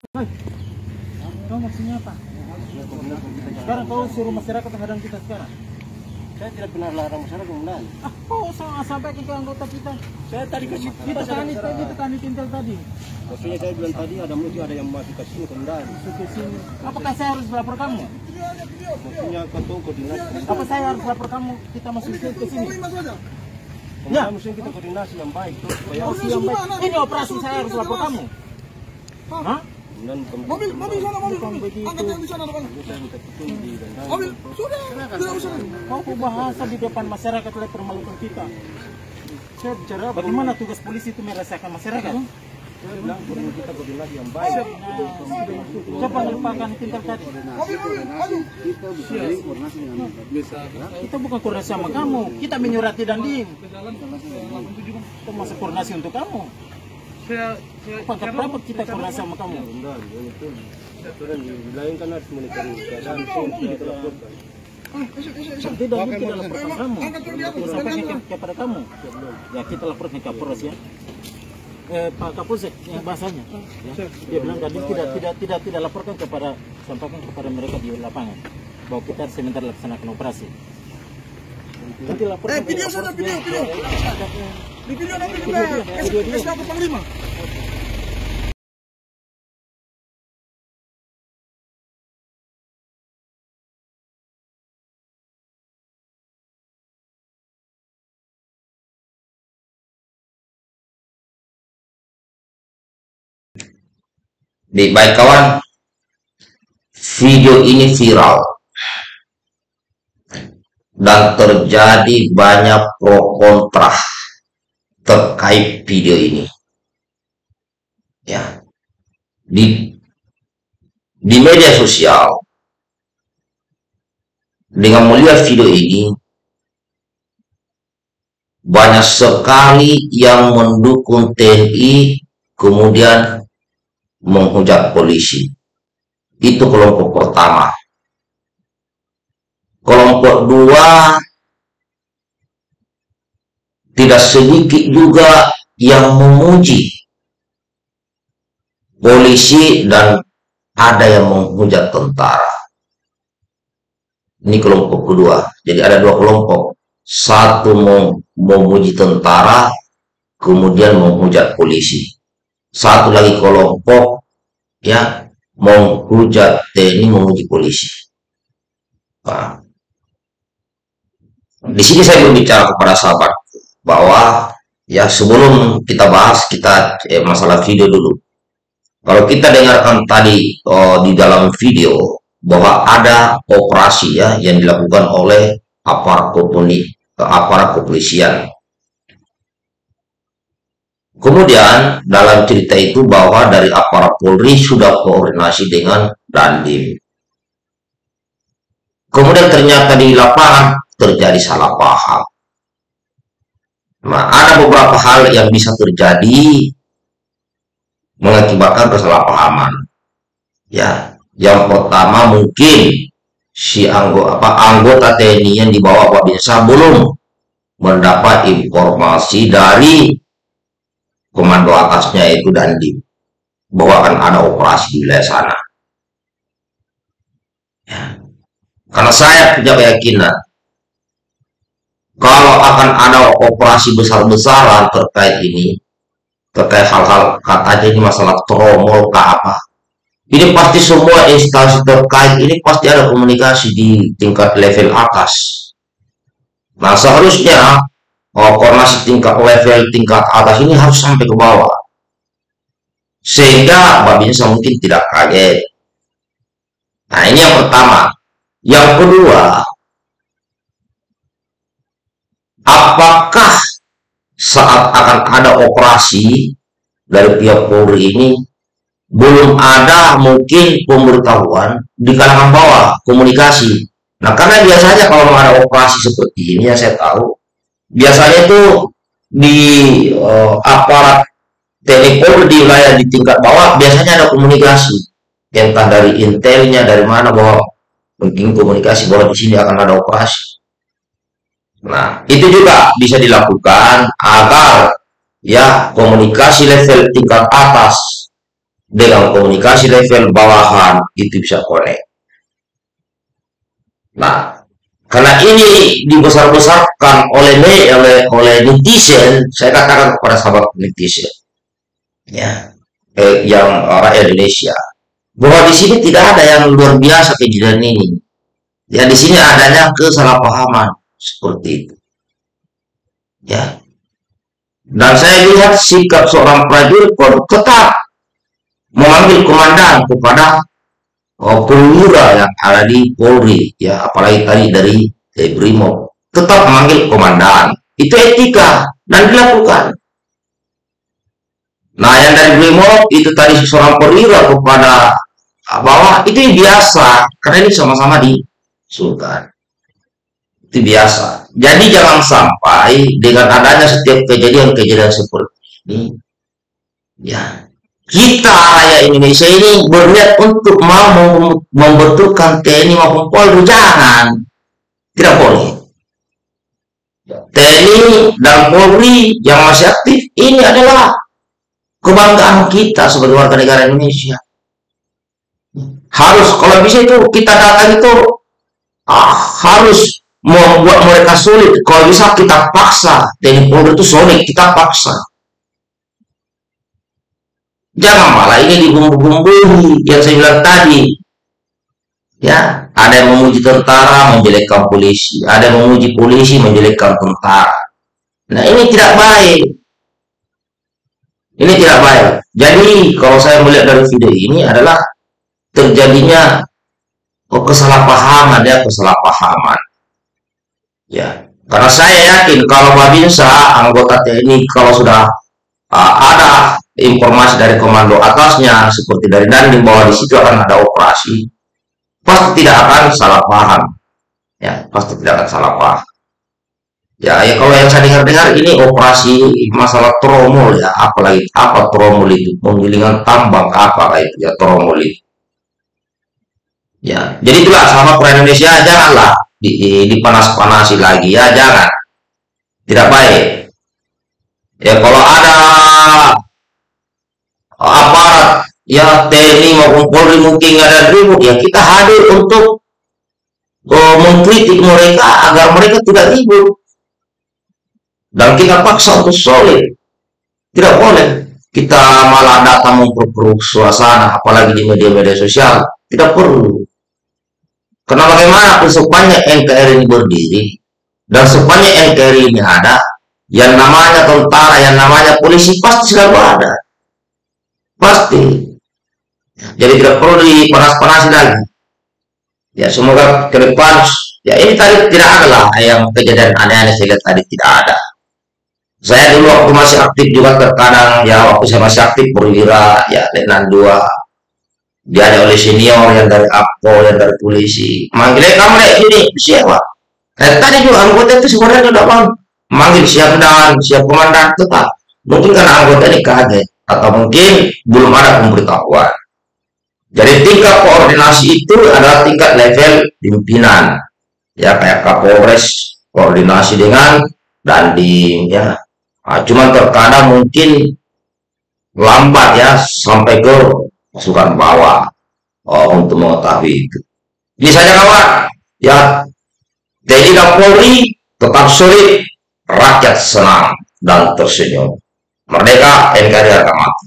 Hai, kau maksudnya apa? Sekarang kau suruh masyarakat menghadang kita sekarang. Saya tidak pernah larang masyarakat mengenal. Kau sampaikan ke anggota kita. Saya tadi kasih Kita tani tintel tadi. maksudnya saya bilang tadi ada yang masuk ke sini kemudian. Ke sini. Apakah saya harus lapor kamu? Maksudnya kau koordinasi. Apa saya harus lapor kamu? Kita masuk ke sini. Ya, maksudnya kita koordinasi yang baik tuh supaya Yang baik. Ini operasi saya harus lapor kamu. Hah? kemudian Mobil sana, mobil. begitu. Angkat yang di sana depan. saya minta petunjuk di dandang. Mobil, sudah, tidak usah. Kau bahasa di depan masyarakat oleh permalukan kita. Saya bicara bagaimana tugas polisi itu merasakan masyarakat. Saya bilang kita koordinasi yang baik. Coba lupakan tintel tadi. Mobil, maju. Kita bukan koordinasi sama kamu. Kita menyurati Dandim. Kita masuk koordinasi untuk kamu. Pangkat berapa kita koordinasi sama kamu? Benar, itu. Sudah dilain kan harus monitor keadaan kita laporkan. Tidak laporkan kamu. Sampaikan kepada kamu. Ya kita laporkan ke Kapolres ya. Pak Kapolsek yang bahasanya. Ya. Dia bilang tadi tidak laporkan kepada, sampaikan kepada mereka di lapangan bahwa kita sebentar laksanakan operasi. Nanti laporkan. Video sana, video. Di video nanti juga. SK Panglima. Baik kawan, video ini viral dan terjadi banyak pro kontra terkait video ini. Ya, di media sosial dengan melihat video ini banyak sekali yang mendukung TNI kemudian menghujat polisi. Itu kelompok pertama. Kelompok dua, tidak sedikit juga yang memuji polisi dan ada yang menghujat tentara. Ini kelompok kedua. Jadi ada dua kelompok. Satu memuji tentara, kemudian menghujat polisi. Satu lagi kelompok ya menghujat TNI, memuji polisi. Nah, di sini saya berbicara kepada sahabat bahwa ya sebelum kita bahas masalah video dulu. Kalau kita dengarkan tadi di dalam video bahwa ada operasi ya yang dilakukan oleh aparat kepolisian. Kemudian dalam cerita itu bahwa dari aparat Polri sudah koordinasi dengan Dandim. Kemudian ternyata di lapangan terjadi salah paham. Nah, ada beberapa hal yang bisa terjadi mengakibatkan kesalahpahaman. Ya, yang pertama mungkin si anggota TNI yang dibawa Pak Binsa belum mendapat informasi dari komando atasnya itu Dandim bahwa akan ada operasi di wilayah sana. Ya. Karena saya punya keyakinan kalau akan ada operasi besar-besaran terkait ini, terkait hal-hal katanya ini masalah tromol ke apa, ini pasti semua instansi terkait ini pasti ada komunikasi di tingkat level atas. Nah seharusnya koordinasi tingkat atas ini harus sampai ke bawah sehingga Mbak Binsa mungkin tidak kaget. Nah ini yang pertama. Yang kedua, apakah saat akan ada operasi dari pihak Polri ini belum ada mungkin pemberitahuan di kalangan bawah, komunikasi. Nah karena biasanya kalau ada operasi seperti ini yang saya tahu biasanya itu di aparat TNI Polri di wilayah di tingkat bawah biasanya ada komunikasi, entah dari intelnya dari mana bahwa mungkin komunikasi bahwa di sini akan ada operasi. Nah itu juga bisa dilakukan agar ya komunikasi level tingkat atas dengan komunikasi level bawahan itu bisa connect. Nah, karena ini dibesar-besarkan oleh netizen, saya katakan kepada sahabat netizen, ya, yang rakyat Indonesia, bahwa di sini tidak ada yang luar biasa kejadian ini. Ya, di sini adanya kesalahpahaman seperti itu. Ya. Dan saya lihat sikap seorang prajurit tetap memanggil komandan kepada perwira yang ada di Polri, ya, apalagi tadi dari Brimob, tetap memanggil komandan. Itu etika dan dilakukan. Nah, yang dari Brimob itu tadi seorang perwira kepada bawah, itu biasa karena ini sama-sama di Sultan. Itu biasa. Jadi jangan sampai dengan adanya setiap kejadian-kejadian seperti ini, ya, kita rakyat Indonesia ini berniat untuk mau membentukkan TNI maupun Polri. Jangan, tidak boleh. TNI dan Polri yang masih aktif ini adalah kebanggaan kita sebagai warga negara Indonesia. Harus, kalau bisa itu kita datang itu harus membuat mereka sulit. Kalau bisa kita paksa TNI Polri itu sulit, kita paksa. Jangan malah ini dibumbu-bumbui yang saya bilang tadi. Ya, ada yang memuji tentara menjelekkan polisi, ada yang memuji polisi menjelekkan tentara. Nah, ini tidak baik. Ini tidak baik. Jadi, kalau saya melihat dari video ini adalah terjadinya kesalahpahaman, ya, kesalahpahaman. Ya, karena saya yakin kalau Babinsa anggota TNI kalau sudah ada informasi dari komando atasnya seperti dari Dandim bahwa di situ akan ada operasi, pasti tidak akan salah paham, ya, pasti tidak akan salah paham. Ya, kalau yang saya dengar ini operasi masalah tromol, ya, apalagi apa tromol itu, penggilingan tambang apa kayak itu, ya, tromol itu. Ya, jadi itulah sama orang Indonesia, janganlah dipanas-panasi lagi, ya, jangan, tidak baik. Ya, kalau ada aparat, ya, TNI maupun Polri mungkin ada ribut, ya, kita hadir untuk mengkritik mereka agar mereka tidak ribut, dan kita paksa untuk solid. Tidak boleh kita malah datang memperkeruh suasana, apalagi di media-media sosial. Tidak perlu. Karena bagaimana sepanjang NKRI ini berdiri dan sepanjang NKRI ini ada, yang namanya tentara, yang namanya polisi pasti selalu ada, pasti. Jadi tidak perlu dipanas-panasi lagi. Ya, semoga ke depan, ya, ini tadi tidak ada lah yang kejadian aneh-aneh saya lihat tadi, tidak ada. Saya dulu waktu masih aktif juga terkadang, ya, waktu saya masih aktif perwira, ya, Letnan 2, diajak oleh senior yang dari APO, yang dari polisi, manggilnya kamu deh ini siapa? Tadi juga anggota itu sebenarnya sudah manggil siap dan siap komandan, tetap. Mungkin karena anggota ini kaget atau mungkin belum ada pemberitahuan. Jadi tingkat koordinasi itu adalah tingkat level pimpinan, ya, kayak Kapolres koordinasi dengan Dandim, ya. Nah, cuman terkadang mungkin lambat, ya, sampai ke pasukan bawah untuk mengetahui itu. Ini saja kawan, ya, TNI dan Polri tetap solid, rakyat senang dan tersenyum. Merdeka, NKRI harga mati.